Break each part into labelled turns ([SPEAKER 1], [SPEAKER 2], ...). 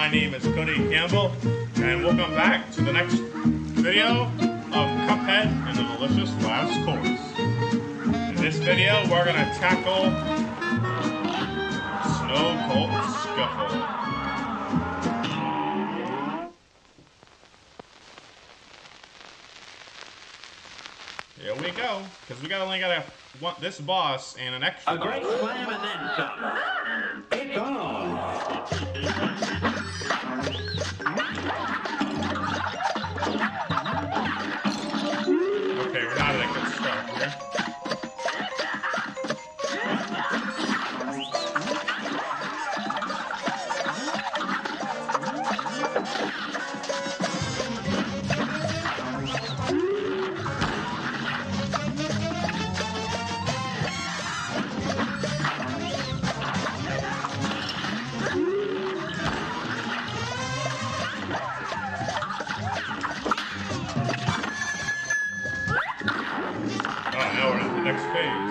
[SPEAKER 1] my name is Cody Campbell, and welcome back to the next video of Cuphead and the Delicious Last Course. In this video, we're going to tackle Snow Cult Scuffle. Here we go, because we only got this boss and an extra
[SPEAKER 2] A great slam and then some. It's on.
[SPEAKER 1] Okay, we're not at a good start here. Now we're in the next phase.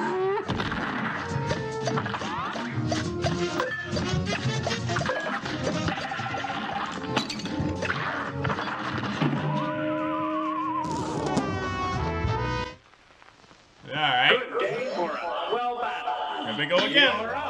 [SPEAKER 1] Alright.
[SPEAKER 2] Good day for us. Well battled.
[SPEAKER 1] Here we go again.
[SPEAKER 2] You're up.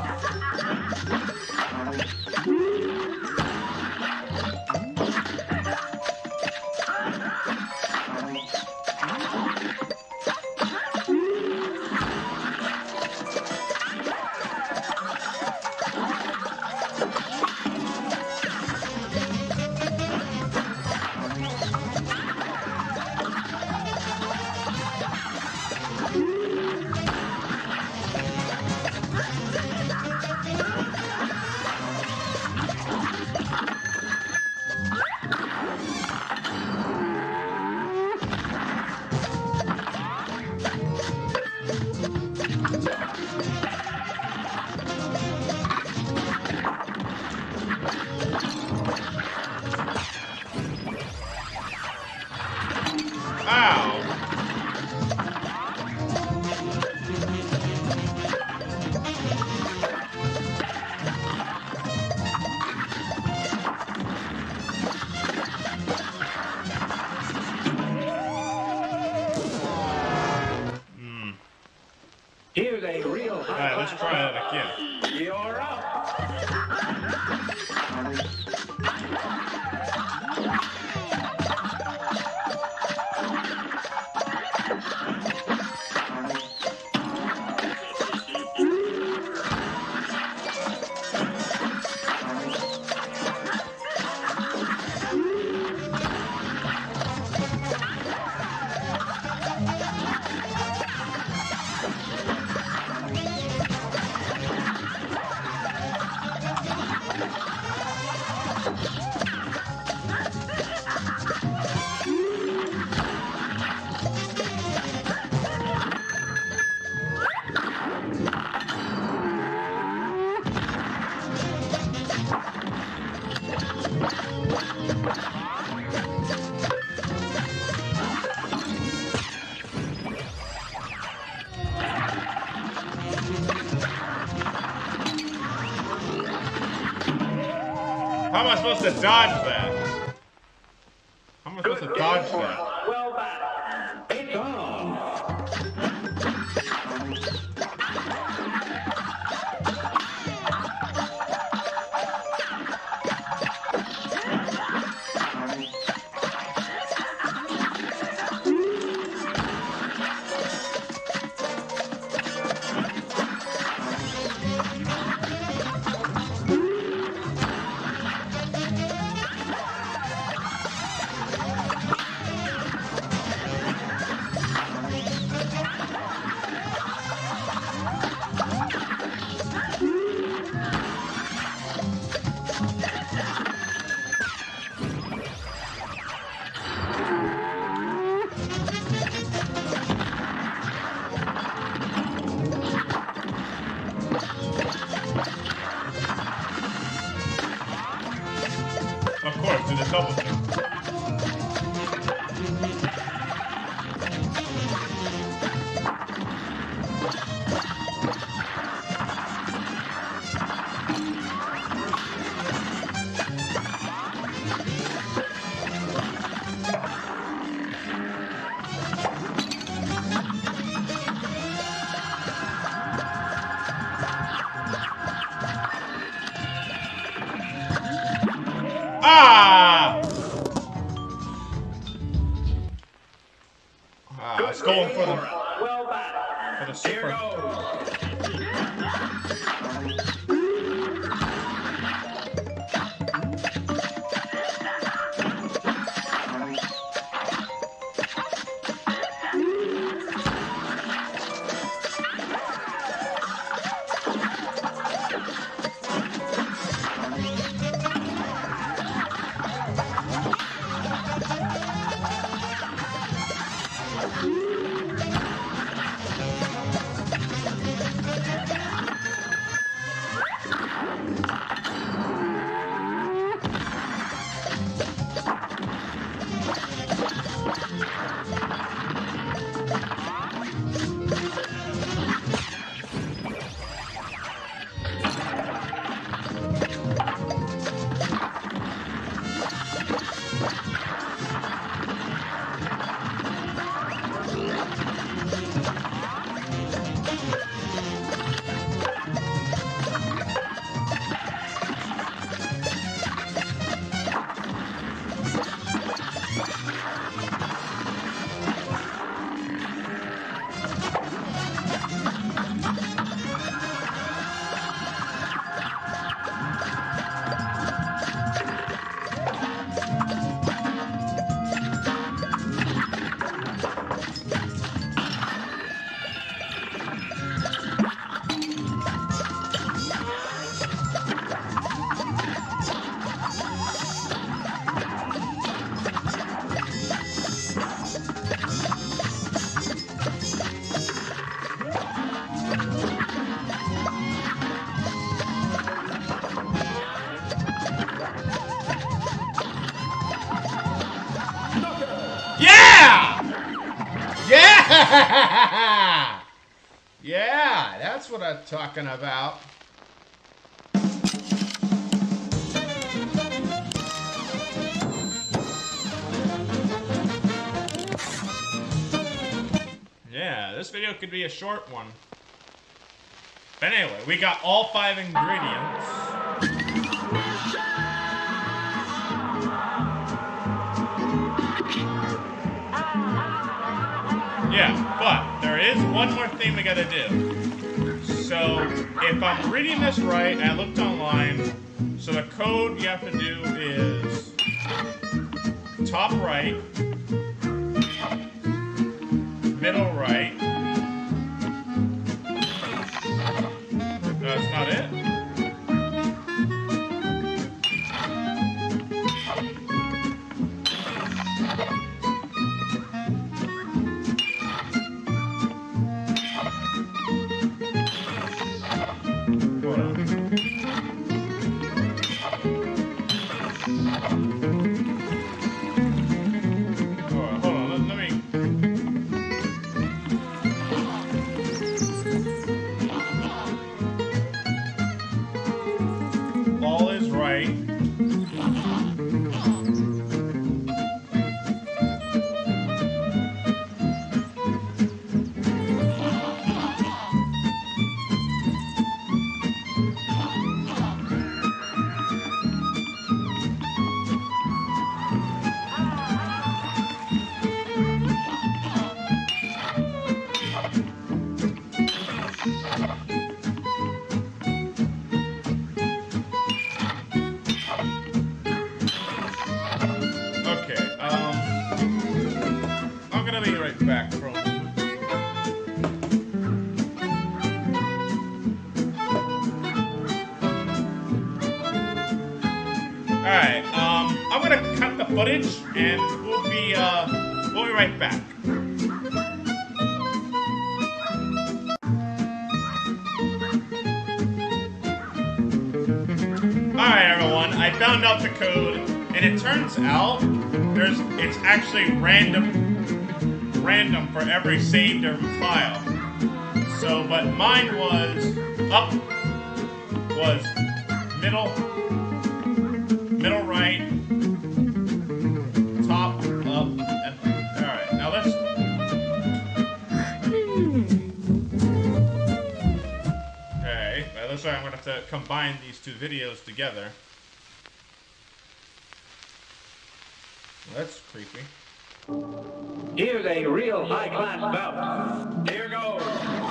[SPEAKER 2] Here's a real high.
[SPEAKER 1] Alright, let's try that again.
[SPEAKER 2] You're up.
[SPEAKER 1] How am I supposed to dodge that? How am I supposed to dodge that?
[SPEAKER 2] Well battled. It's on.
[SPEAKER 1] Ah! It's going for the super. Yeah! Yeah! Yeah, that's what I'm talking about. Yeah, this video could be a short one. But anyway, we got all 5 ingredients. Yeah, but there is one more thing we gotta do. So, if I'm reading this right, and I looked online, so the code you have to do is top right, middle right. That's not it. All is right. I'm gonna be right back, bro. Alright, I'm gonna cut the footage and we'll be right back. Alright everyone, I found out the code and it turns out it's actually random for every saved file. So, but mine was up, was middle right, top, up, and alright, now let's okay, that looks like I'm gonna have to combine these two videos together. That's creepy.
[SPEAKER 2] Here's a real high-class bout. Here goes.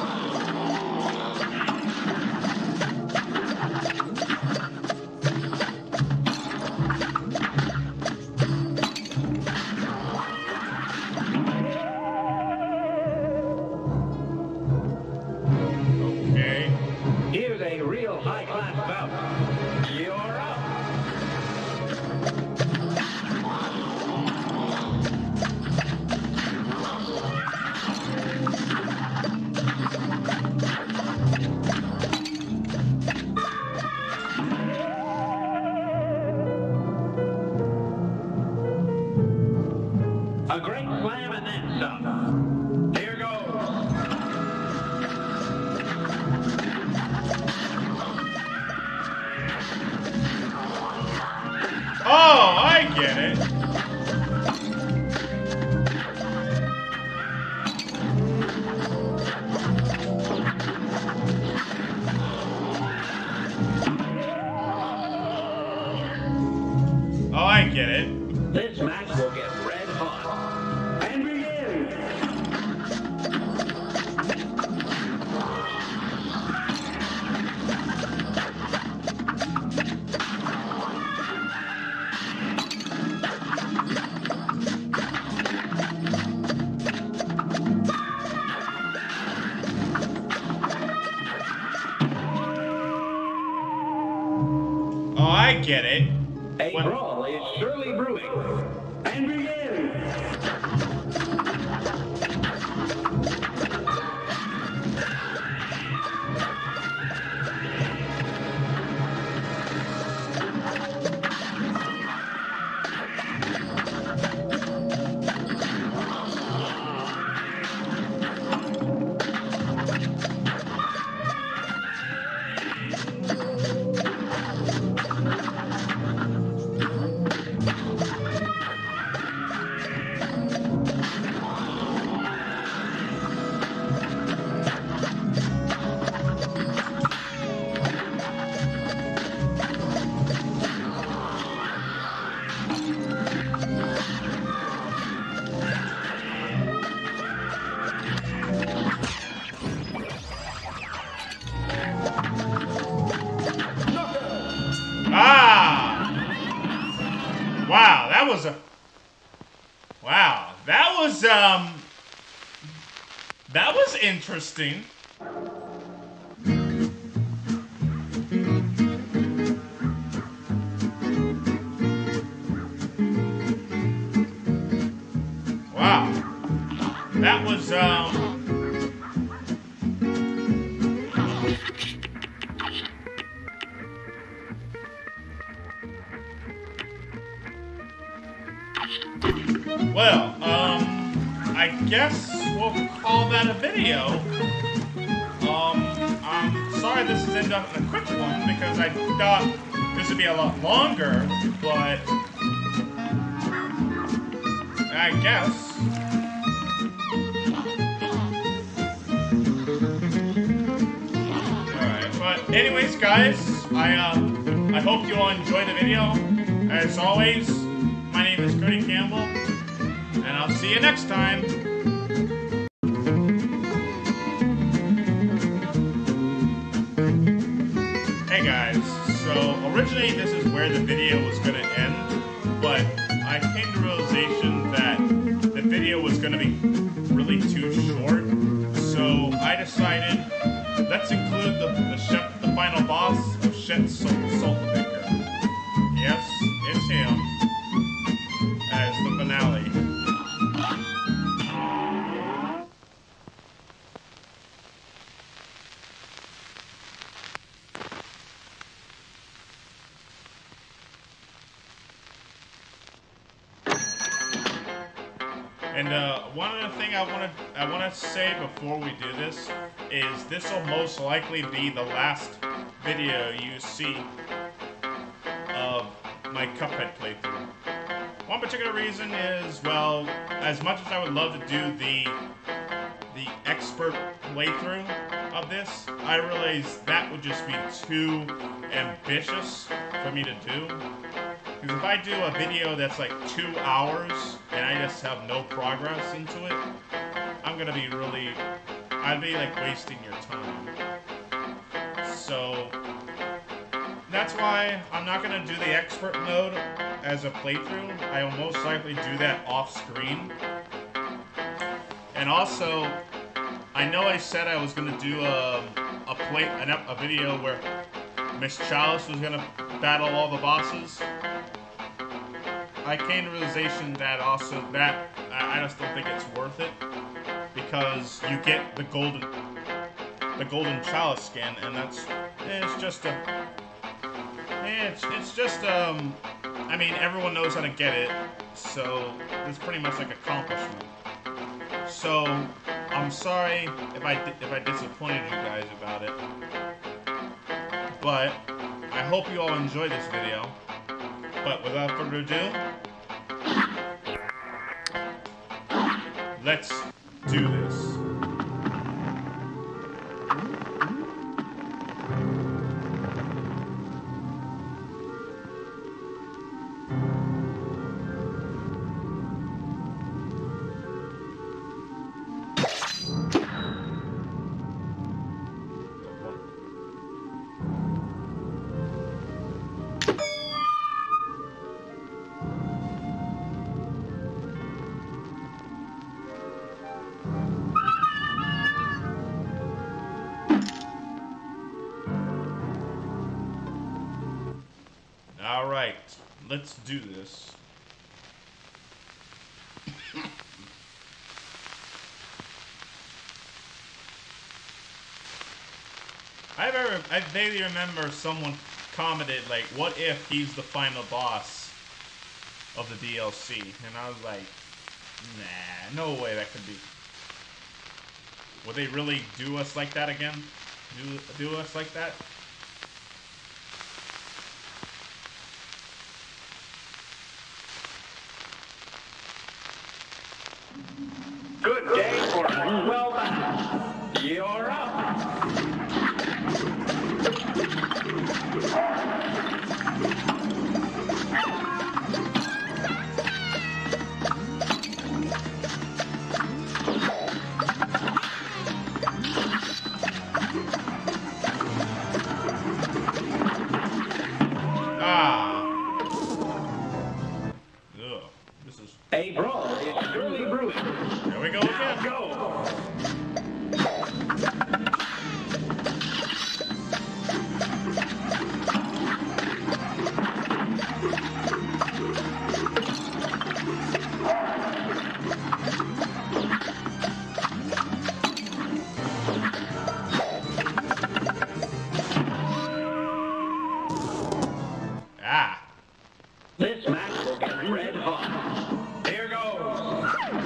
[SPEAKER 1] Okay.
[SPEAKER 2] Here's a real high-class bout. You're up. A great slam and then some. Here goes.
[SPEAKER 1] Oh, I get it. Oh, I get it.
[SPEAKER 2] This match will get red hot. And begin.
[SPEAKER 1] Oh, I get it.
[SPEAKER 2] A
[SPEAKER 1] What?
[SPEAKER 2] brawl is surely brewing. And begin.
[SPEAKER 1] Ah! Wow, that was a... Wow, that was interesting. Wow. That was, well, I guess we'll call that a video. I'm sorry this has ended up in a quick one because I thought this would be a lot longer, but I guess. Alright, but anyways, guys, I hope you all enjoyed the video. As always, my name is Cody Campbell, and I'll see you next time. Hey guys, so originally this is where the video was going to end, but I came to the realization that the video was going to be really too short, so I decided let's include the final boss of Chef Saltbaker. Yes, it's him as the finale. And one other thing I want to say before we do this is this will most likely be the last video you see of my Cuphead playthrough. One particular reason is, well, as much as I would love to do the expert playthrough of this, I realize that would just be too ambitious for me to do. Because if I do a video that's like 2 hours and I just have no progress into it, I'm gonna be really, I'd be like wasting your time. So that's why I'm not gonna do the expert mode as a playthrough. I will most likely do that off screen. And also, I know I said I was gonna do a video where Miss Chalice was gonna battle all the bosses. I came to the realization that I just don't think it's worth it, because you get the golden chalice skin, and I mean, everyone knows how to get it, so it's pretty much like accomplishment. So I'm sorry if I disappointed you guys about it, but I hope you all enjoyed this video. But without further ado, let's do this. Alright, let's do this. I vaguely remember someone commented, like, what if he's the final boss of the DLC? And I was like, nah, no way that could be. Would they really do us like that again? Do us like that?
[SPEAKER 2] Good day for us. Well done. You're up. A brawl is surely brewing.
[SPEAKER 1] Here we go again.
[SPEAKER 2] Now go. This match will get red hot. Here goes.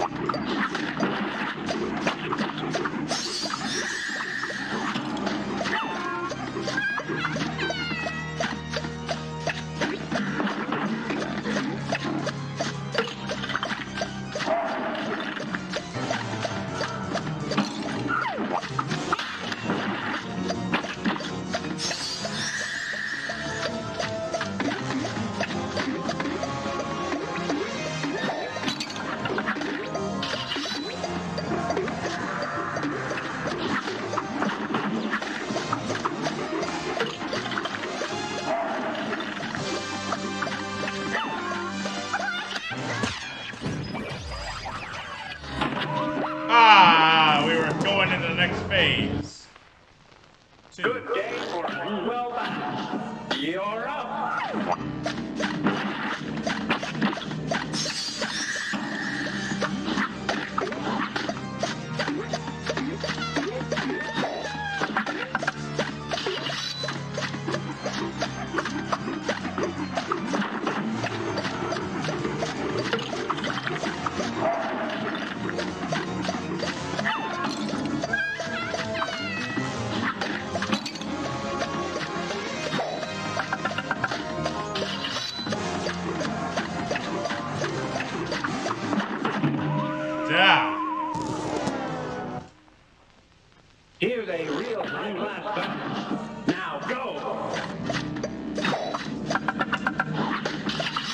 [SPEAKER 1] We were going into the next phase.
[SPEAKER 2] Good day for us. Well done. You're up. Here's a real high-class battle. Now go!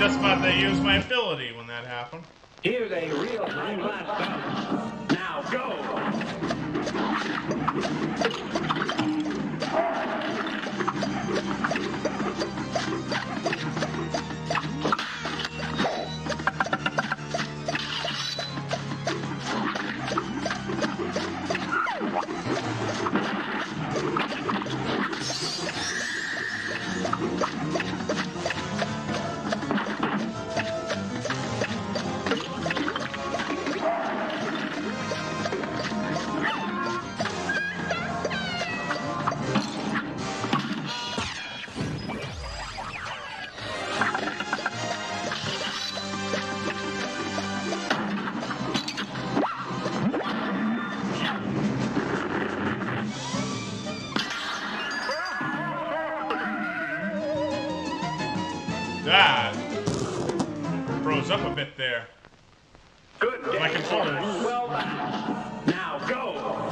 [SPEAKER 1] just about to use my ability when that happened.
[SPEAKER 2] Here's a real high-class stuff. Now go!
[SPEAKER 1] That froze up a bit there.
[SPEAKER 2] Good day.
[SPEAKER 1] My controllers.
[SPEAKER 2] Well done. Now go!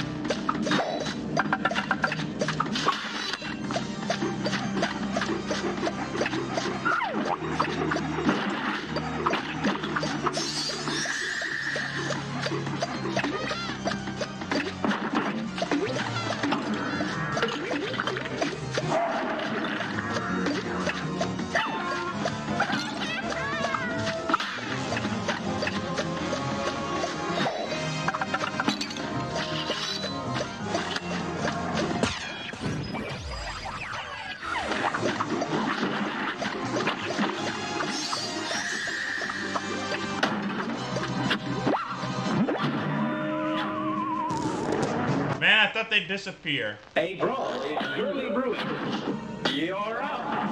[SPEAKER 1] Man, I thought they'd disappear.
[SPEAKER 2] A brawl is surely brewing. You're up!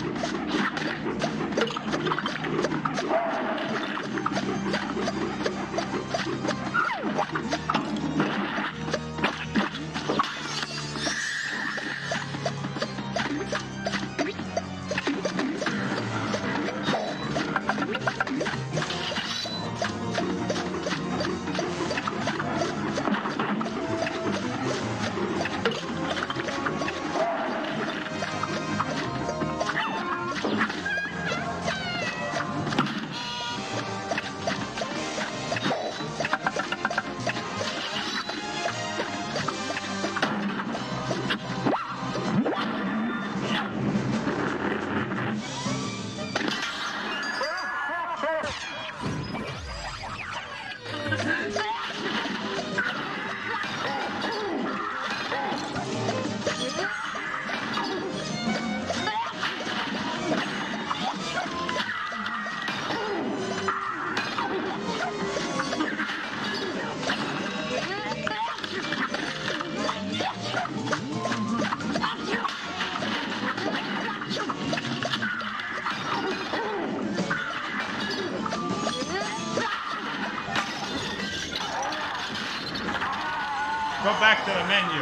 [SPEAKER 1] Go back to the menu.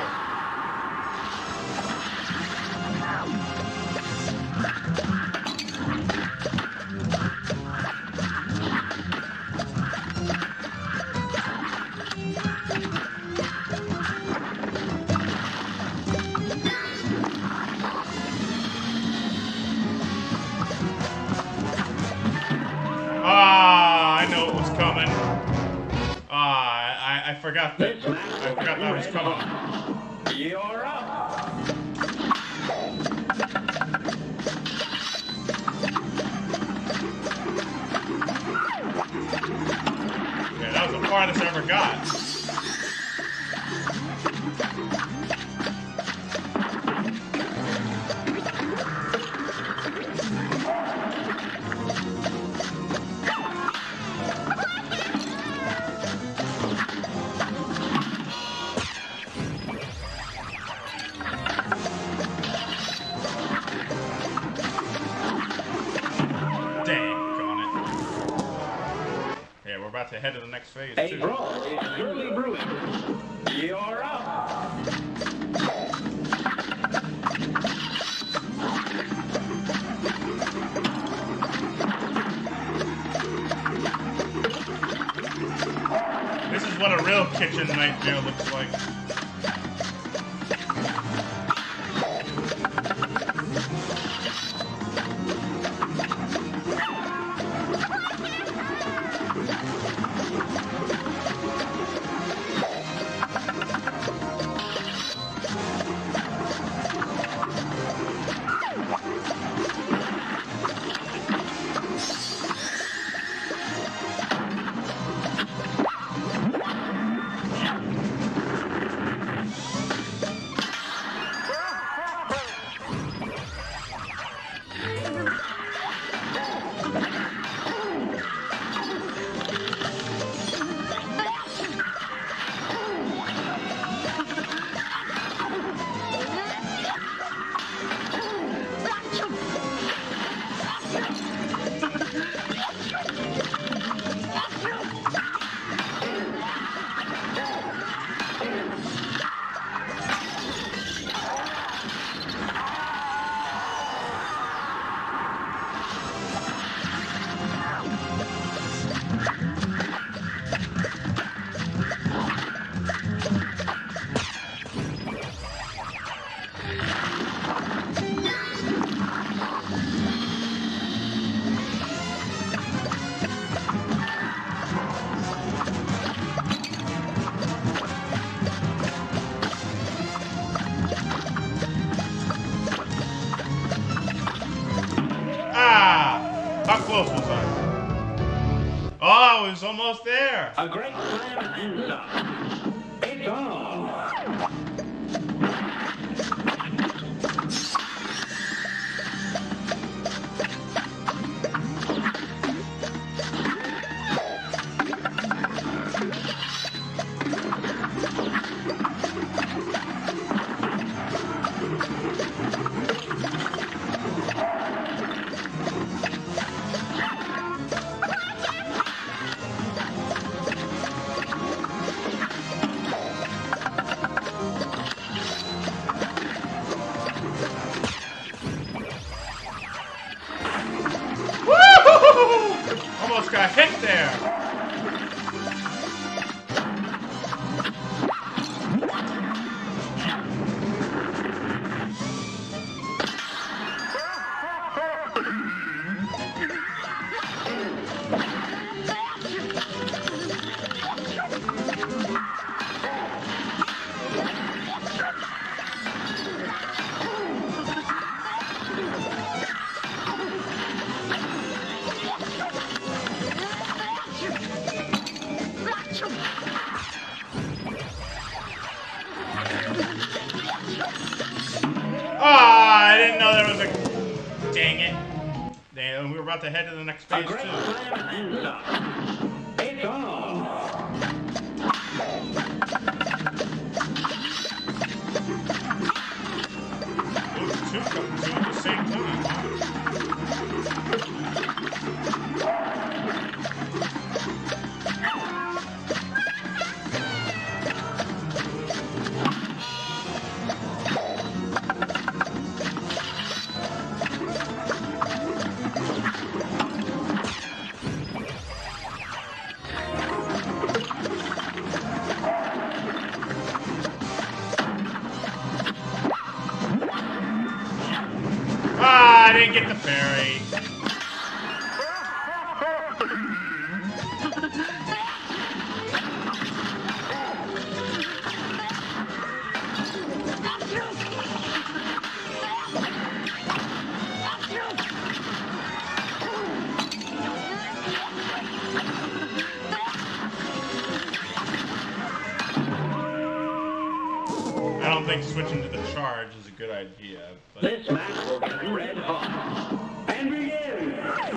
[SPEAKER 1] Ah, I know it was coming. I forgot that. I forgot that was coming.
[SPEAKER 2] You're up!
[SPEAKER 1] Yeah, that was the farthest I ever got. About to head to the next phase,
[SPEAKER 2] A
[SPEAKER 1] too.
[SPEAKER 2] brawl is surely brewing. You're up!
[SPEAKER 1] This is what a real kitchen nightmare looks like. almost there.
[SPEAKER 2] A great slam and then some. It's on.
[SPEAKER 1] Almost got hit there. I didn't know there was a... Dang it. Damn, we were about to head to the next phase, too.
[SPEAKER 2] It's on.
[SPEAKER 1] Those two come to at the same time, huh? I didn't get the fairy. I don't think switching to the charge is a good idea. But...
[SPEAKER 2] This match will get red hot. And begin!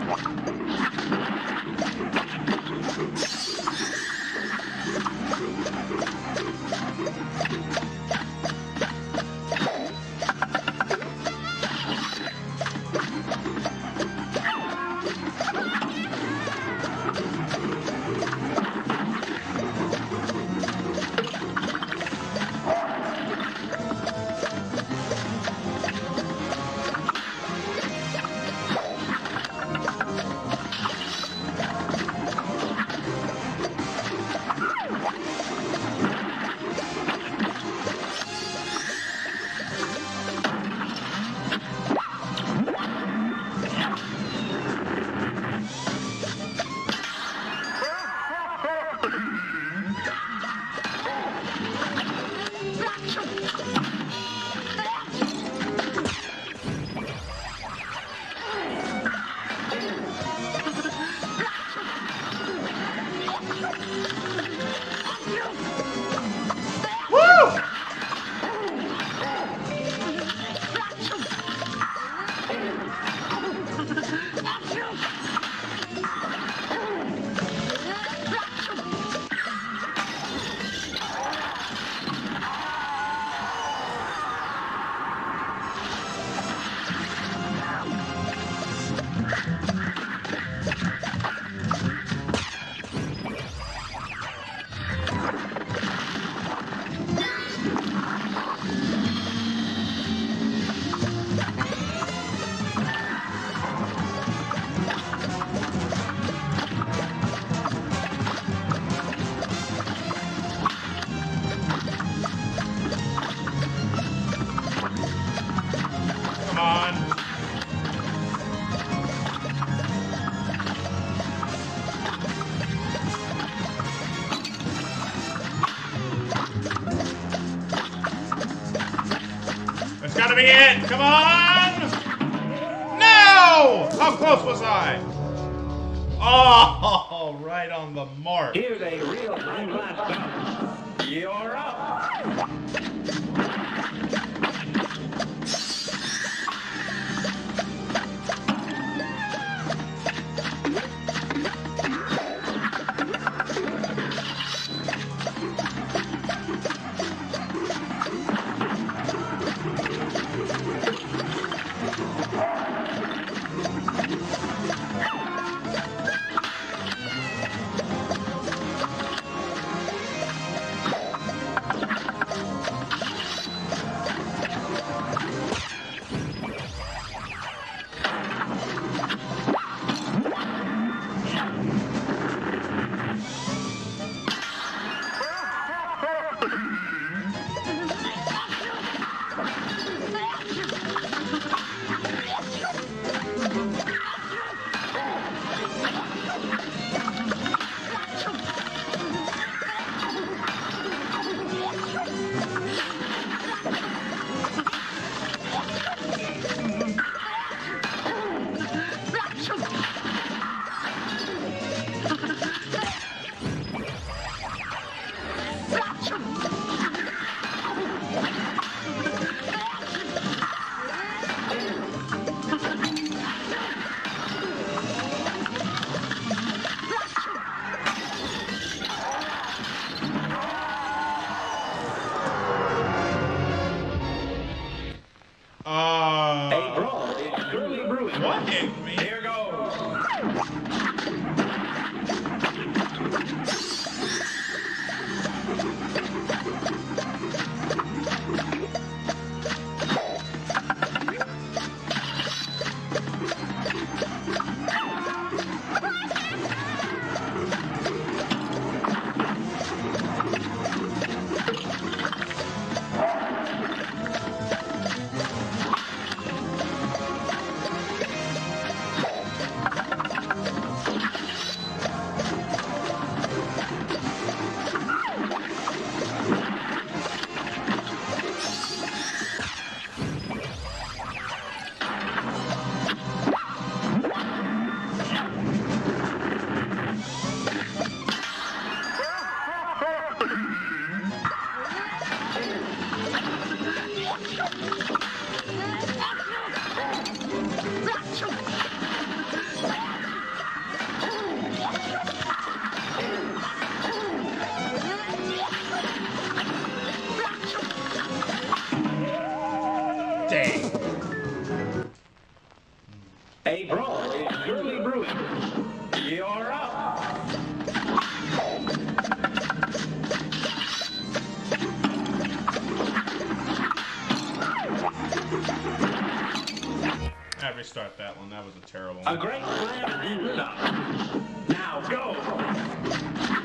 [SPEAKER 1] Gotta be it! Come on! No! How close was I? Oh, right on the mark.
[SPEAKER 2] Here's a real time stop. You're up. A brawl is surely brewing.
[SPEAKER 1] What hit me?
[SPEAKER 2] Here goes.
[SPEAKER 1] Dang.
[SPEAKER 2] A brawl is surely brewing. You're up.
[SPEAKER 1] I restart that one. That was a terrible
[SPEAKER 2] A
[SPEAKER 1] one.
[SPEAKER 2] great slam and then some. Now go.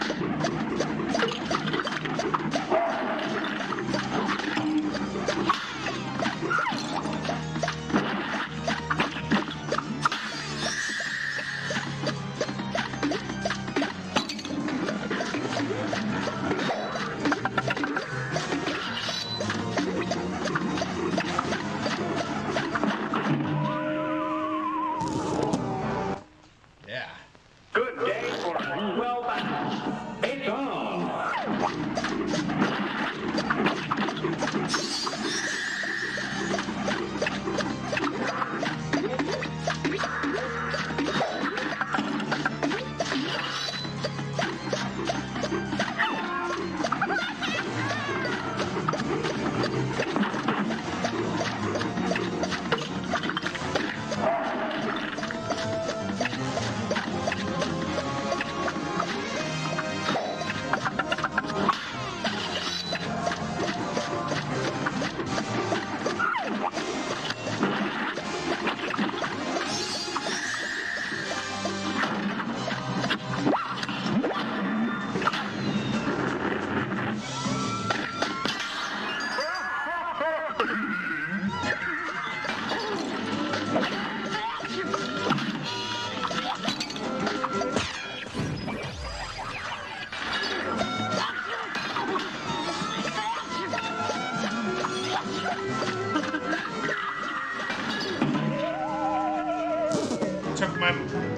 [SPEAKER 1] Yeah.
[SPEAKER 2] Good day for a well battle. It's on.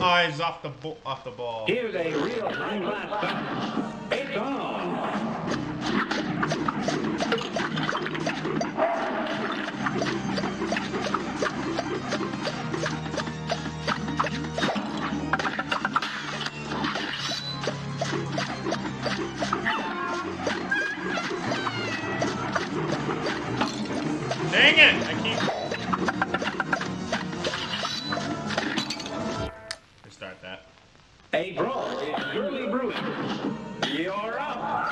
[SPEAKER 1] eyes off the ball.
[SPEAKER 2] Here's a real high-class stunt. It's on.
[SPEAKER 1] Dang it! I keep. Restart that.
[SPEAKER 2] A brawl is surely brewing. You're up.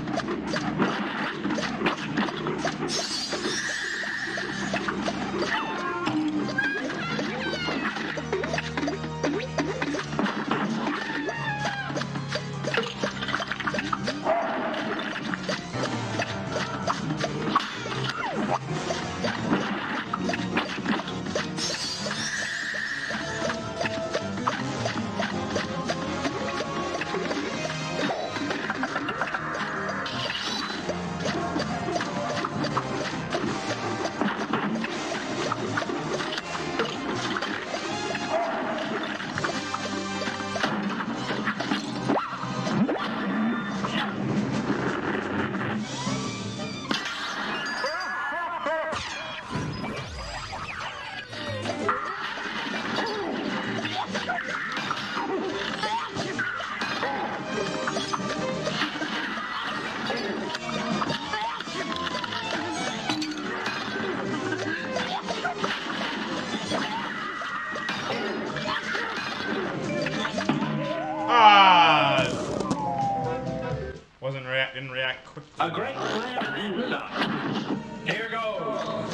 [SPEAKER 1] Didn't react quickly.
[SPEAKER 2] A great slam and then some. Here goes.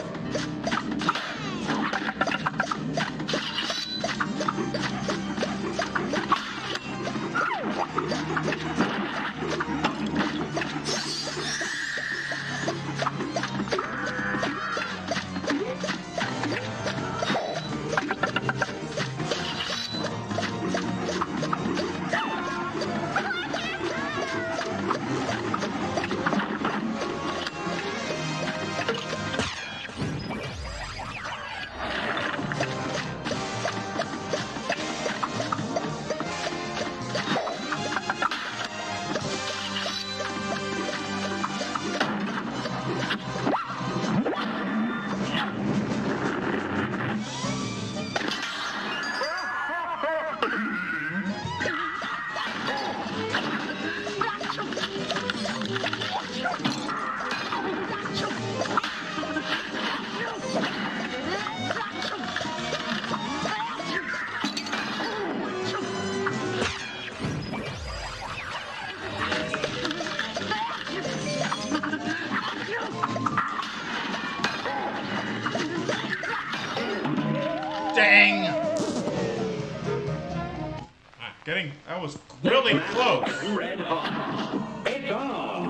[SPEAKER 1] Dang! That was really close.
[SPEAKER 2] Red hot. It's on.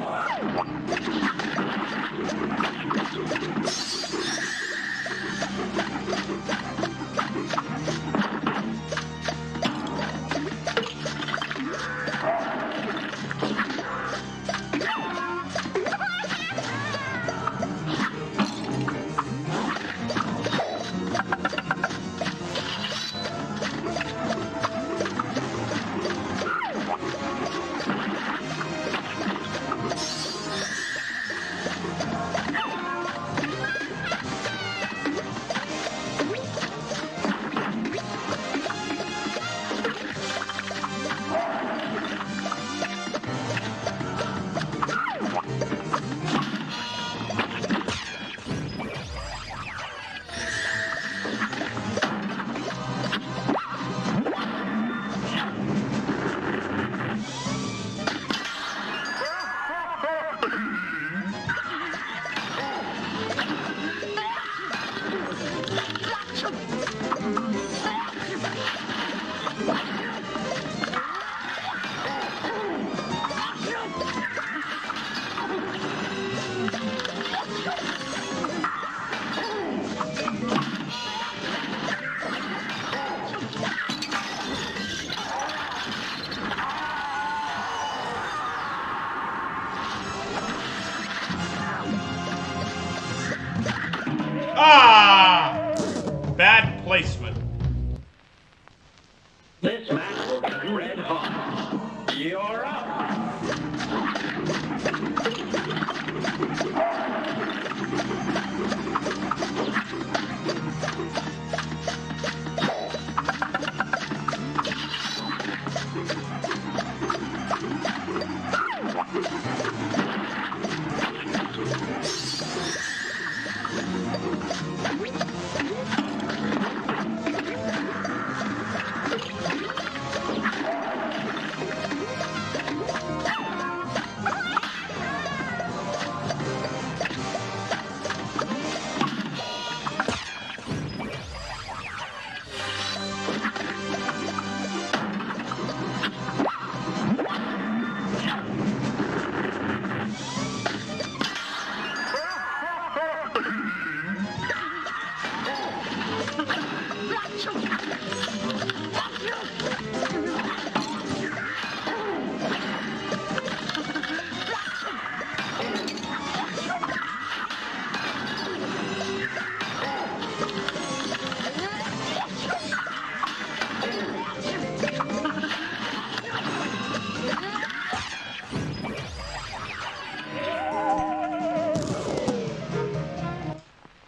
[SPEAKER 1] Ah! Bad placement.
[SPEAKER 2] This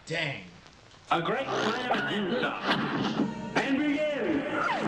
[SPEAKER 1] Dang.
[SPEAKER 2] A great slam and then some. And begin.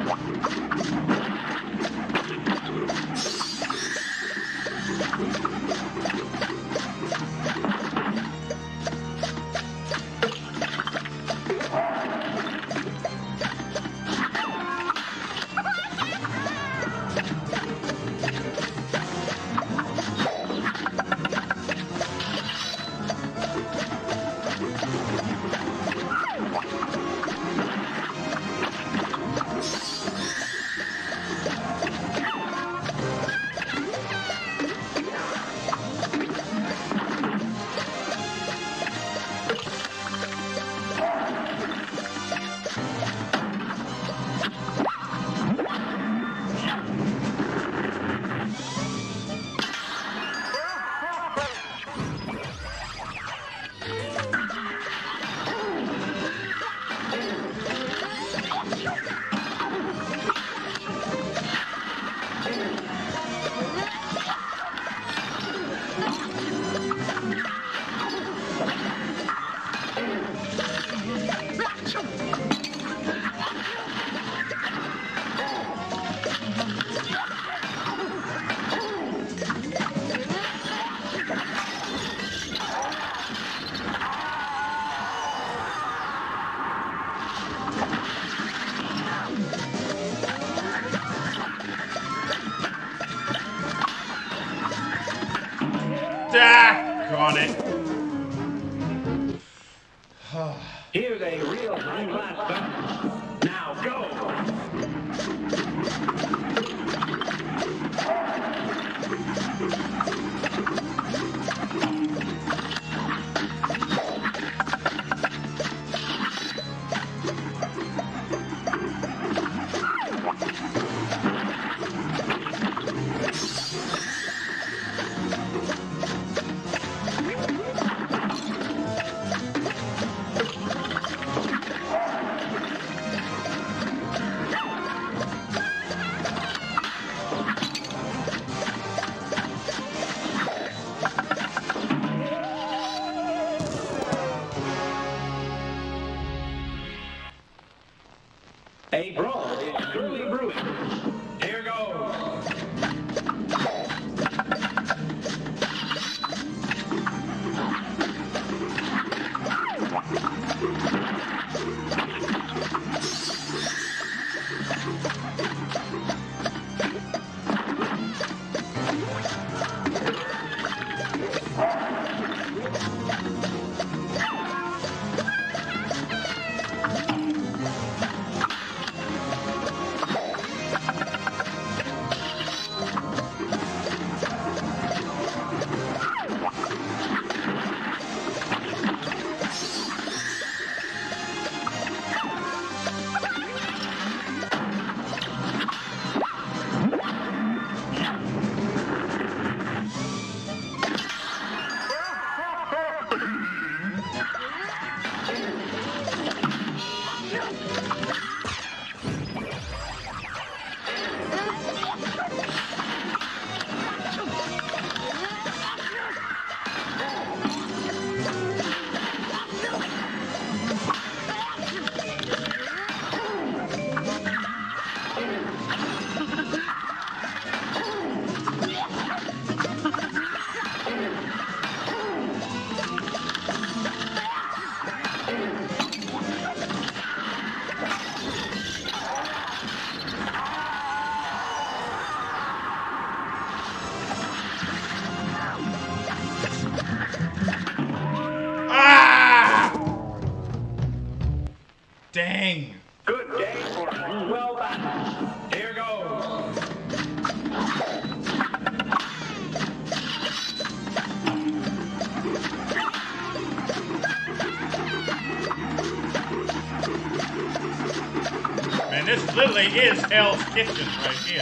[SPEAKER 1] Got it.
[SPEAKER 2] Here's a real high-class stunt. Now go! A brawl is surely brewing. Here goes.
[SPEAKER 1] Dang.
[SPEAKER 2] Good day for well done. Here goes.
[SPEAKER 1] Man, this literally is Hell's Kitchen right here.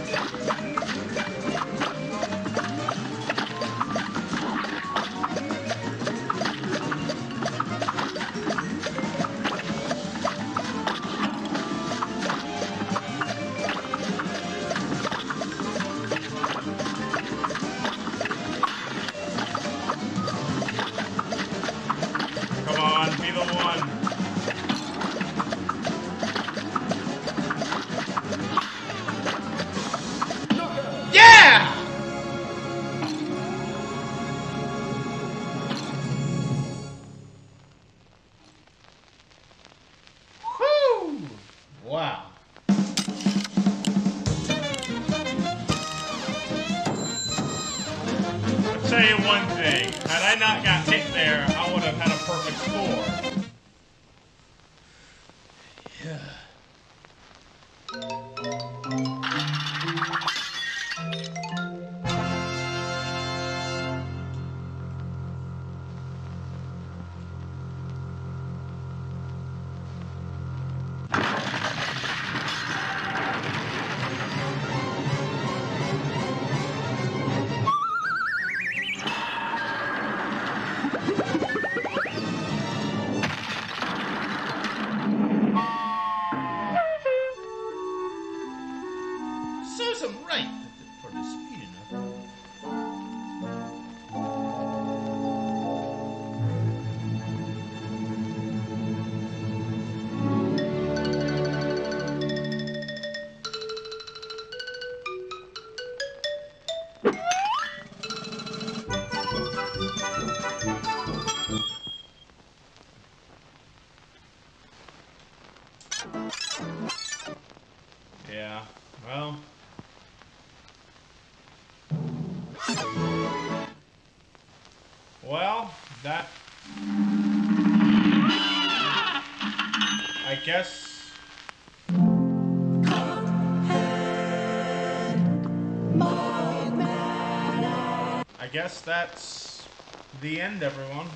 [SPEAKER 1] Come on, be the one. Yeah! Whew! Wow. I'll tell you one thing. Had I not got hit there, I would have had a perfect score. Yeah. Serves him right for the speed enough. Yeah, well. Well, that... I guess... I guess that's the end, everyone.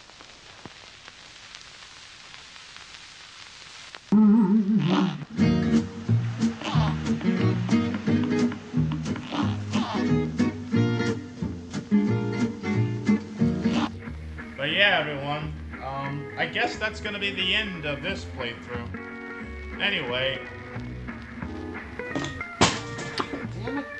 [SPEAKER 1] But yeah, everyone, I guess that's gonna be the end of this playthrough. Anyway. Damn it.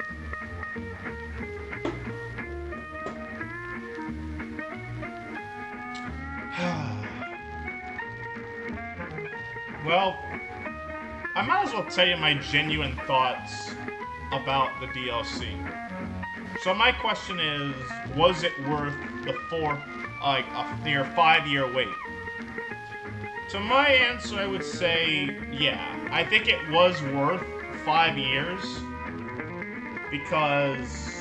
[SPEAKER 1] Well, I might as well tell you my genuine thoughts about the DLC. So my question is, was it worth the near 5-year wait? To my answer, I would say, yeah. I think it was worth 5 years because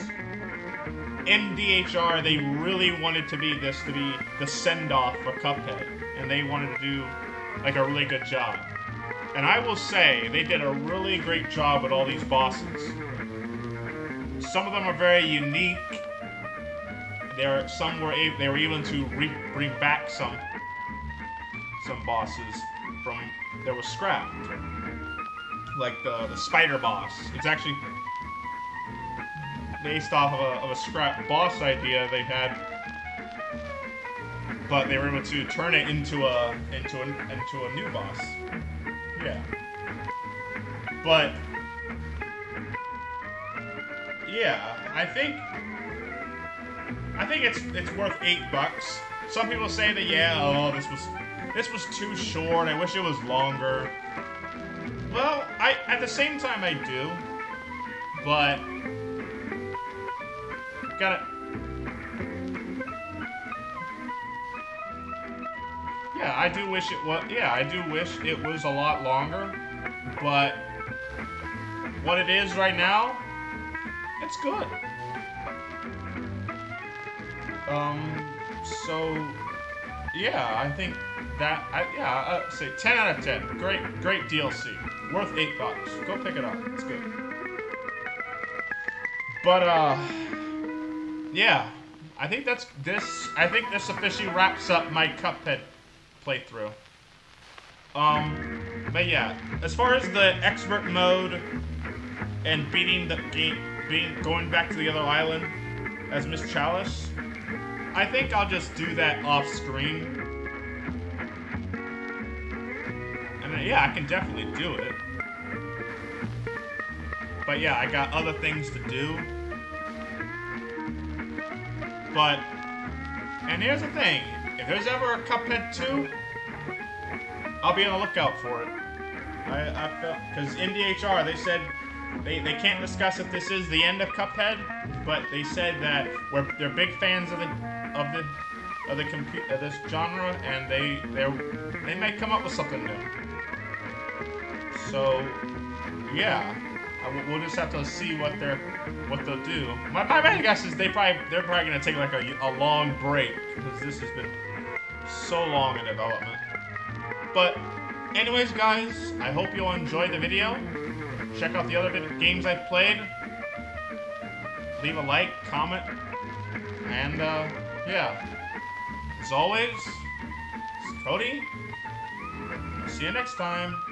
[SPEAKER 1] MDHR, they really wanted to be the send-off for Cuphead, and they wanted to do like a really good job. And I will say, they did a really great job with all these bosses. Some of them are very unique. They were able to bring back some bosses from that were scrapped, like the spider boss. It's actually based off of a scrap boss idea they had, but they were able to turn it into a new boss. Yeah, but yeah, I think it's worth $8. Some people say that, yeah, oh, this was too short. I wish it was longer. Well, at the same time I do, but yeah, I do wish it was. Yeah, I do wish it was a lot longer, but what it is right now, it's good. So yeah, I think that I'd say 10 out of 10. Great DLC. Worth $8. Go pick it up. It's good. But yeah, I think this officially wraps up my Cuphead playthrough. But yeah, as far as the expert mode, and beating the game, going back to the other island as Miss Chalice. I think I'll just do that off screen. And yeah, I can definitely do it. But yeah, I got other things to do. But, and here's the thing, if there's ever a Cuphead 2, I'll be on the lookout for it. I felt, because in DHR they said they can't discuss if this is the end of Cuphead, but they said that they're big fans of this genre, and they may come up with something new. So yeah, we'll just have to see what they'll do. My bad guess is they're probably gonna take like a long break, because this has been so long in development. But anyways, guys, I hope you'll enjoy the video. Check out the other games I've played. Leave a like, comment, and yeah. As always, it's Cody. See you next time.